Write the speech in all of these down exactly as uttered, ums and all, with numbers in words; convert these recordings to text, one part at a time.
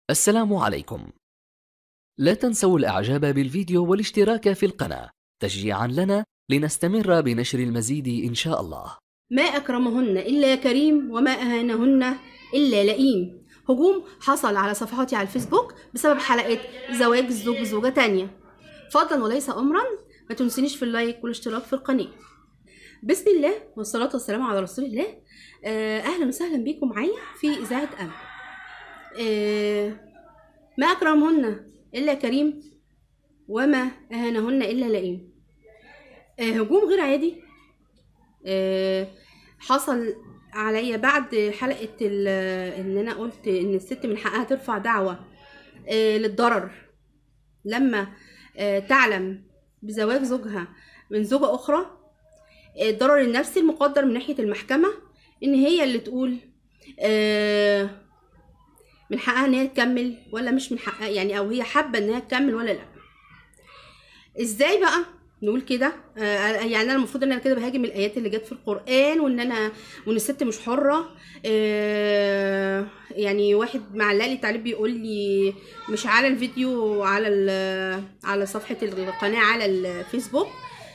السلام عليكم. لا تنسوا الإعجاب بالفيديو والاشتراك في القناة تشجيعا لنا لنستمر بنشر المزيد إن شاء الله. ما أكرمهن إلا كريم وما أهانهن إلا لئيم. هجوم حصل على صفحاتي على الفيسبوك بسبب حلقة زواج الزوج بزوجة تانية. فضلا وليس أمرا ما تنسونيش في اللايك والاشتراك في القناة. بسم الله والصلاة والسلام على رسول الله. آه أهلا وسهلا بيكم معايا في إذاعة أمل. آه ما أكرمهن إلا كريم وما أهانهن إلا لئيم. آه هجوم غير عادي آه حصل عليا بعد حلقة ان انا قلت ان الست من حقها ترفع دعوة آه للضرر لما آه تعلم بزواج زوجها من زوجة اخرى. آه الضرر النفسي المقدر من ناحية المحكمة ان هي اللي تقول آه من حقها ان هي تكمل ولا مش من حقها، يعني او هي حابة ان هي تكمل ولا لا. ازاي بقى نقول كده؟ آه يعني انا المفروض ان انا كده بهاجم الايات اللي جت في القران وان انا وان الست مش حره. آه يعني واحد معلق لي تعليق بيقول لي مش على الفيديو، على على صفحه القناه على الفيسبوك،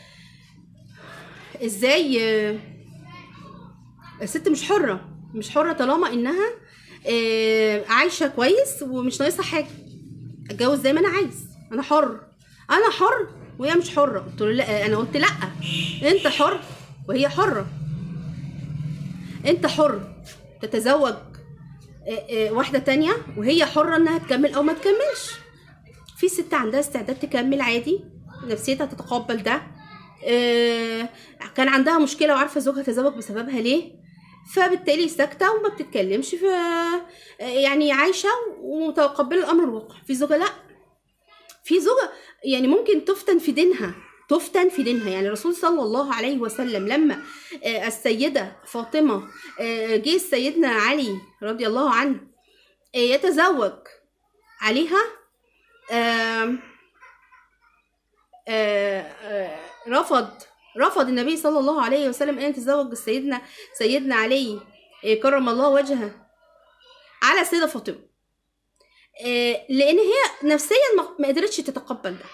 ازاي آه الست مش حره مش حره طالما انها آه عايشه كويس ومش ناقصها حاجه، اتجوز زي ما انا عايز، انا حر انا حر وهي مش حره. قلت له لا، انا قلت لا، انت حر وهي حره. انت حر تتزوج واحده تانية وهي حره انها تكمل او ما تكملش. في ست عندها استعداد تكمل عادي، نفسيتها تتقبل ده. كان عندها مشكله وعارفه زوجها تزوج بسببها ليه، فبالتالي ساكته وما بتتكلمش، ف يعني عايشه ومتقبله الامر الواقع. في زوجه لا، في زوجة يعني ممكن تفتن في دينها تفتن في دينها. يعني الرسول صلى الله عليه وسلم لما السيدة فاطمة جه سيدنا علي رضي الله عنه يتزوج عليها، رفض رفض النبي صلى الله عليه وسلم ان يتزوج سيدنا سيدنا علي كرم الله وجهه على السيدة فاطمة، لان هي نفسيا ما قدرتش تتقبل ده.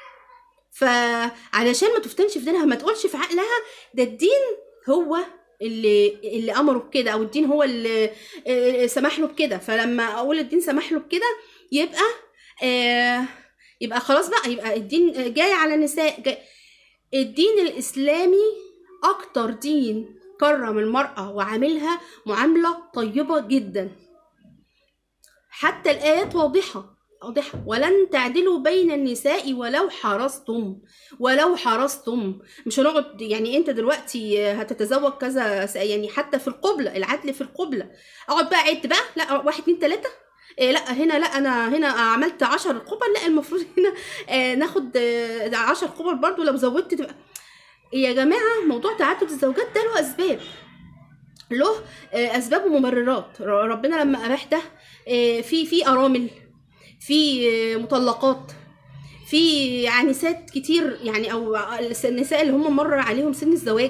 فعلشان ما تفتنش في دينها، ما تقولش في عقلها ده الدين هو اللي اللي امره بكده، او الدين هو اللي سمح له بكده، فلما اقول الدين سمح له بكده يبقى آه يبقى خلاص بقى، يبقى الدين جاي على النساء. جاي الدين الاسلامي اكتر دين كرم المرأة وعاملها معاملة طيبة جدا. حتى الآيات واضحة واضحة، ولن تعدلوا بين النساء ولو حرصتم ولو حرصتم. مش هنقعد يعني انت دلوقتي هتتزوج كذا، يعني حتى في القبلة، العدل في القبلة، اقعد بقى عد بقى، لا واحد اتنين تلاتة، إيه لا هنا لا انا هنا عملت عشر قبل، لا المفروض هنا آه ناخد آه عشر قبل برضو، لو زودت تبقى. يا جماعة موضوع تعدد الزوجات ده له اسباب، له اسباب ومبررات. ربنا لما اباح ده في في ارامل، في مطلقات، في عنيسات كتير، يعني او النساء اللي هم مر عليهم سن الزواج،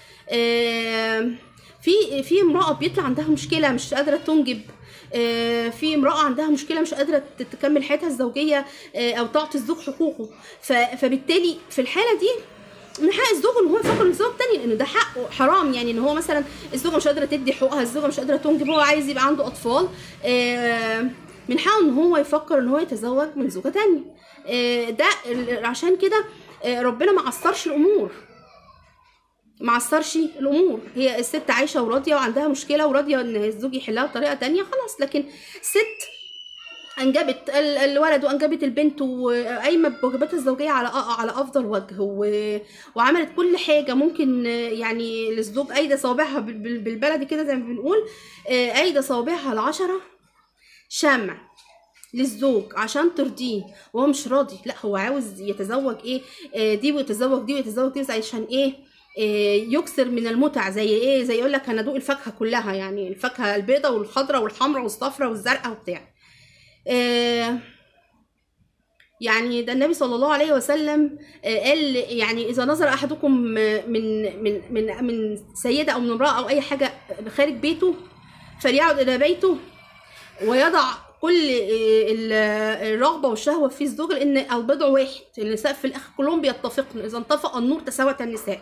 في في امراه بيطلع عندها مشكله مش قادره تنجب، في امراه عندها مشكله مش قادره تكمل حياتها الزوجيه او تعطي الزوج حقوقه. فبالتالي في الحاله دي من حق الزوج ان هو يفكر الزوج تاني، لان ده حقه حرام. يعني ان هو مثلا الزوجه مش قادره تدي حقوقها، الزوجه مش قادره تنجب، هو عايز يبقى عنده اطفال، من حقه ان هو يفكر ان هو يتزوج من زوجه تانية. ده عشان كده ربنا ما عصرش الامور ما عصرش الامور. هي الست عايشه وراضيه وعندها مشكله وراضيه ان الزوج يحلها بطريقه تانية، خلاص. لكن ست انجبت الولد وانجبت البنت وقايمه بواجباتها الزوجيه على على افضل وجه، وعملت كل حاجه ممكن يعني للزوج، ايده صوابعها بالبلدي كده زي ما بنقول، ايده صوابعها العشره شمع للزوج عشان ترضيه، وهو مش راضي. لا هو عاوز يتزوج ايه دي ويتزوج دي ويتزوج دي عشان ايه؟ يكسر من المتع، زي ايه؟ زي يقول لك هندوق الفاكهه كلها، يعني الفاكهه البيضاء والخضراء والحمراء والصفراء والزرقاء وبتاع. آه يعني ده النبي صلى الله عليه وسلم آه قال يعني اذا نظر احدكم من من من من سيده او من امراه او اي حاجه خارج بيته، فليعد الى بيته ويضع كل الرغبه والشهوه في الزوج، لان البضع واحد، النساء في الاخر كلهم بيتفقن، اذا انطفأ النور تساوت النساء.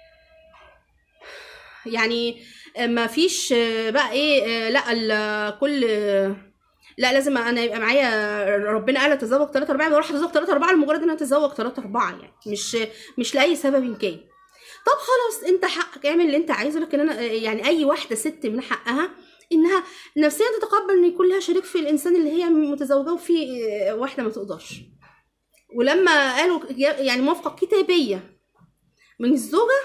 يعني ما فيش بقى ايه لا كل لا لازم انا يبقى معايا، ربنا قال اتزوج ثلاثة اربعة بروح اتزوج ثلاثة اربعة لمجرد ان انا اتزوج ثلاثة اربعة، يعني مش مش لاي سبب كان. طب خلاص انت حقك اعمل اللي انت عايزه، لكن انا يعني اي واحده ست من حقها انها نفسيا تتقبل ان يكون لها شريك في الانسان اللي هي متزوجه، وفي واحده ما تقدرش. ولما قالوا يعني موافقه كتابيه من الزوجه،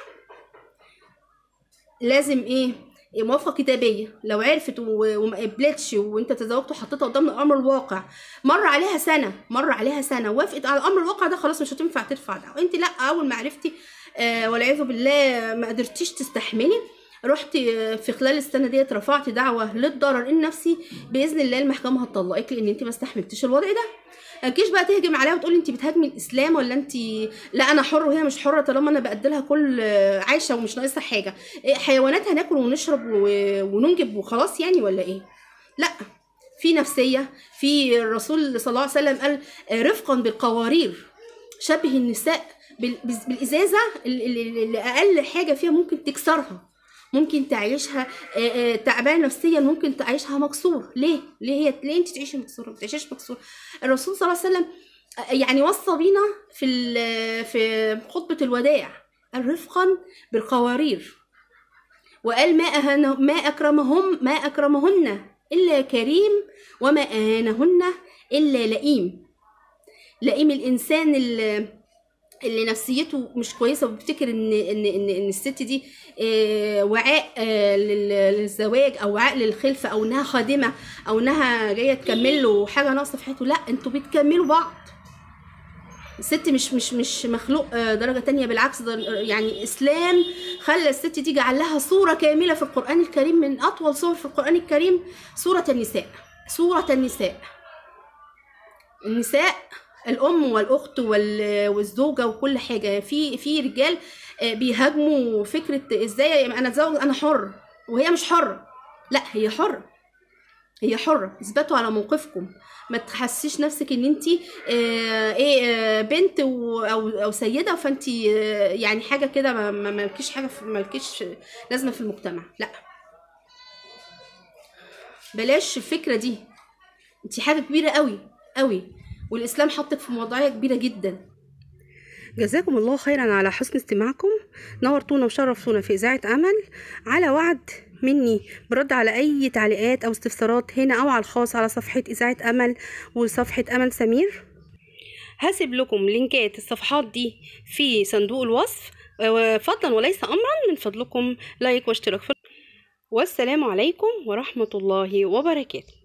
لازم ايه موافقه كتابيه. لو عرفت وما قبلتش وانت تزوجت وحطيتها قدام الامر الواقع، مر عليها سنه مر عليها سنه وافقت على الامر الواقع ده، خلاص مش هتنفع ترفع دعوه. انت لا، اول ما عرفتي آه والعياذ بالله ما قدرتيش تستحملي، رحت في خلال السنه ديت رفعت دعوه للضرر النفسي، باذن الله المحكمه هتطلقك لان انت ما استحملتيش الوضع ده. متجيش بقى تهجم عليها وتقولي انت بتهاجمي الاسلام، ولا انت لا انا حر وهي مش حره، طالما انا بقدلها كل عايشه ومش ناقصها حاجه. حيوانات هناكل ونشرب وننجب وخلاص يعني، ولا ايه؟ لا، في نفسيه. في الرسول صلى الله عليه وسلم قال رفقا بالقوارير، شبه النساء بالازازه اللي اقل حاجه فيها ممكن تكسرها، ممكن تعيشها تعبانه نفسيا، ممكن تعيشها مكسور. ليه ليه هي ليه انت تعيشي مكسوره؟ ما تعيشيش مكسوره. الرسول صلى الله عليه وسلم يعني وصى بينا في في خطبه الوداع الرفقا بالقوارير، وقال ما أهن ما اكرمهم ما اكرمهن الا كريم، وما اهانهن الا لئيم. لئيم الانسان اللي اللي نفسيته مش كويسه وبيفتكر ان ان ان, إن الست دي وعاء للزواج او وعاء للخلفه، او انها خادمه، او انها جايه تكمل له حاجه ناقصه في حياته. لا، انتوا بتكملوا بعض. الست مش مش مش مخلوق درجه تانية، بالعكس ده يعني اسلام خلى الست دي جعل لها صوره كامله في القران الكريم، من اطول صور في القران الكريم سوره النساء. سوره النساء النساء الام والاخت والزوجه وكل حاجه. في في رجال بيهاجموا فكره ازاي انا اتزوج انا حر وهي مش حره. لا، هي حره، هي حره. اثبتوا على موقفكم، ما تحسيش نفسك ان انت ايه بنت او او سيده، فانت يعني حاجه كده ما مالكيش حاجه، مالكيش لازمه في المجتمع. لا، بلاش الفكره دي. انت حاجه كبيره قوي قوي، والإسلام حطك في وضعية كبيرة جدا. جزاكم الله خيرا على حسن استماعكم، نورتونا وشرفتونا في إذاعة أمل. على وعد مني برد على أي تعليقات أو استفسارات هنا أو على الخاص على صفحة إذاعة أمل وصفحة أمل سمير. هسيب لكم لينكات الصفحات دي في صندوق الوصف، فضلا وليس أمرا. من فضلكم لايك واشتراك في، والسلام عليكم ورحمة الله وبركاته.